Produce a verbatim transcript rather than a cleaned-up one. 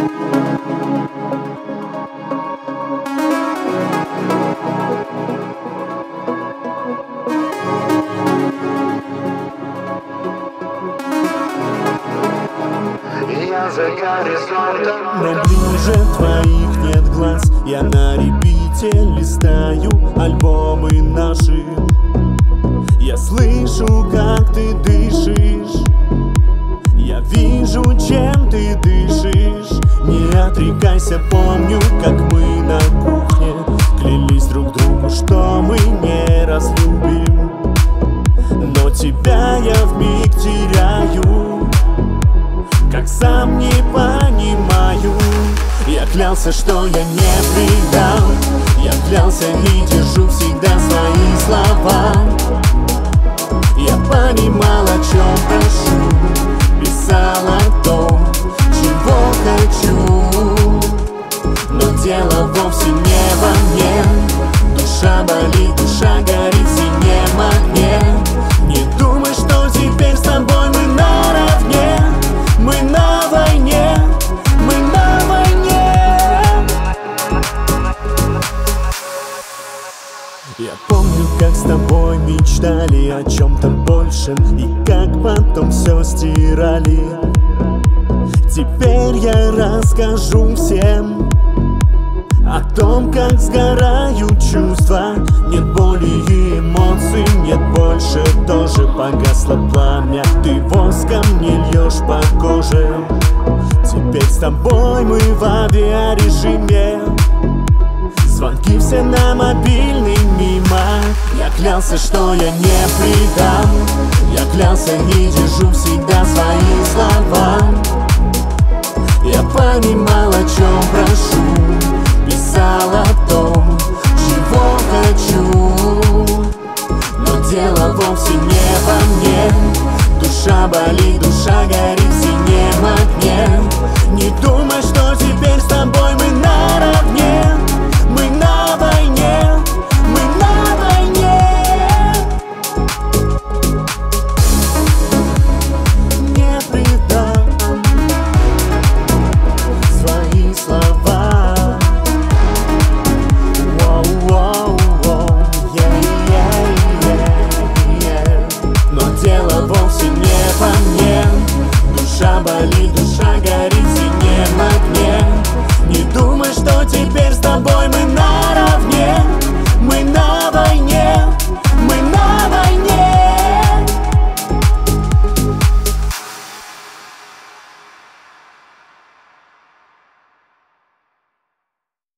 Но ближе твоих нет глаз. Я на репите листаю альбомы наши. Я слышу, как ты дышишь. Я вижу, чем ты дышишь. Не отрекайся, помню, как мы на кухне клялись друг другу, что мы не разлюбим. Но тебя я вмиг теряю, как сам не понимаю. Я клялся, что я не предам. Я клялся и держу всегда свои слова. Я понимал, о чем прошу, писал о том, чего хочу. Но дело вовсе не во мне. Душа болит, душа горит в синем огне. Не думай, что теперь с тобой мы наравне. Мы на войне, мы на войне. Я помню, как с тобой мечтали о чем-то большем, и как потом все стирали. Теперь я расскажу всем о том, как сгорают чувства. Нет боли и эмоций, нет больше, тоже погасло пламя. Ты воском не льешь по коже. Теперь с тобой мы в авиарежиме. Звонки все на мобильный мимо. Я клялся, что я не предам. Я клялся и держу всегда свои слова. Я понимал, о чем прошу, писал о том, чего хочу. Но дело вовсе не во мне. Душа болит, душа горит